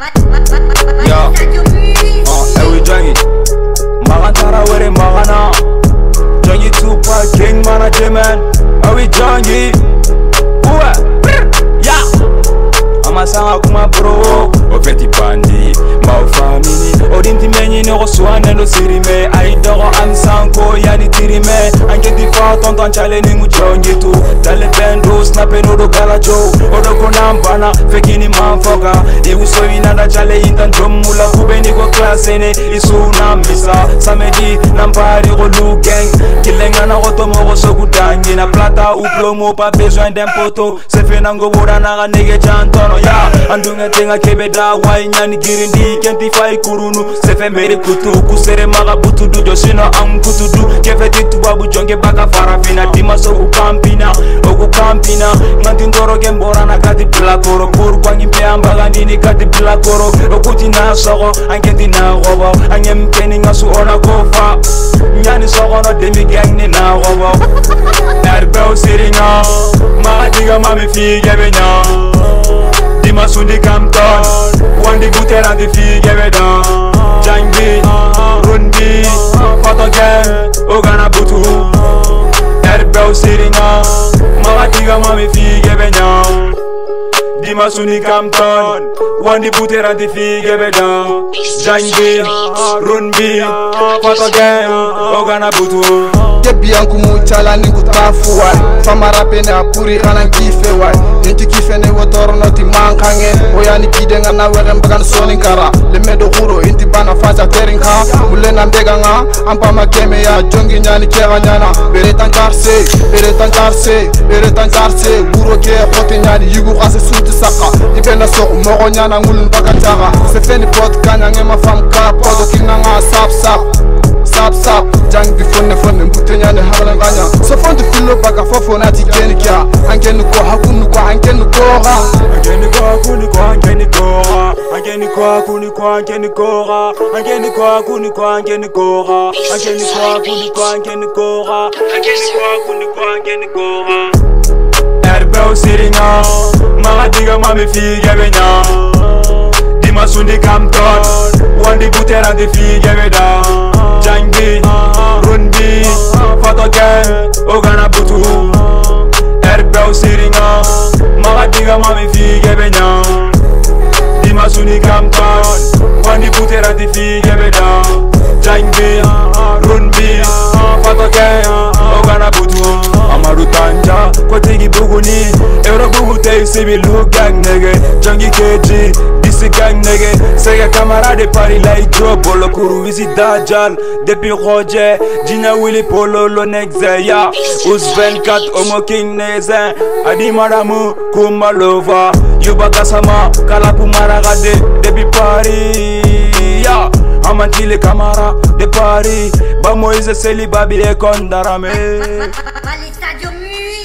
Yeah. We join it. Magantara where magana. Join it Tupac King manager man. We join it. Yeah. Amasanga kuma bro. Ofeti bandi. Mau family. Odinti menyi no swane no sirime. Aidogo ansanko yani tirime. Angeti fa tonton challenge mu join it tu. Dale bendo snape no do gala joe. Odoko nambana fekini manfoka. Igu so inanda chale intan jomula kubeni go class ene isuna misa. Samedi nampari go lu gang. Kilenga na otomo go so kudangi na plata ou plomo pas besoin d'un poteau. Se fait nango bora na nege chantono ya. Andunga tenga kebeda wainyani girindi kenti fai kurunu. Se fait mere kutu kusere maga butu du josina am kutu du. Kefe ditu babu jonge baka farafina dima so kukampina. Oku kampina nganti ndoro gembora na kati plakoro. Pur kwangi mpeamba gandini kati plakoro. Okuti na soko ankenti na gobo. Angem keni ngasu ona kofa. Nyani soko no demi gang ni na gobo. Erbeo siringa Mahadiga mami fige benya Dima sundi Campton Wandi gutera di fige beda Jangi, Rundi, Fotogen, Ogana butu Erbeo siringa Mahadiga mami fige benya Dima sundi Campton Wandi gutera di fige beda Jangi, Rundi, Fotogen, Ogana butu Bianco muchala ni kutafu wai Famara pene apuri kana kife wai Ninti kife ne wotoro noti mankange Oyani kidenga na wegen bagan soni kara Lemedo huro inti bana faja terinka Mulena mbega nga Ampa makeme ya jongi nyani kera nyana Beretan karse, beretan karse, beretan karse Guro ke kote nyani yugu kase sunti saka Ibena soko moko nyana ngulun baka chaka Sefeni pot kanya ngema fam ka Poto kina nga sap sap Sap sap, jang di fonne fonne mbutenya ne habala nganya so fonde filo baka fofo na tikeni kya angeni ko hakunu ko angeni ko ha angeni ko hakunu ko angeni ko ha angeni ko hakunu ko angeni ko ha angeni ko hakunu ko angeni ko ha angeni ko hakunu ko angeni ko ha angeni ko hakunu ko angeni ko ha Erbeo siringa Mahadiga mami fige benya Dima sundi Campton Wandi gutera di fige beda Jangi, Rundi, Fotogen, Ogana butu Erbeo siringa Mahadiga mami fige benya Dima sundi Campton Wandi gutera di fige beda Jangi, Rundi, Fotogen, Ogana butu Amaru tanja, kotigi buguni Euro bugu te sibi lu gang nege Jangi keji, disi gang nege Sega camarade pari lai jo Bolo kuru visi dajal Depuis Roger, Gina Willy Polo lo nexe ya Us 24, Omo King Nezen Adi madamu, Kumalova Yuba kasama, Kalapu maragade Depuis Paris ya Amantile Camara de Paris Ba Moïse Seli Babi e Kondarame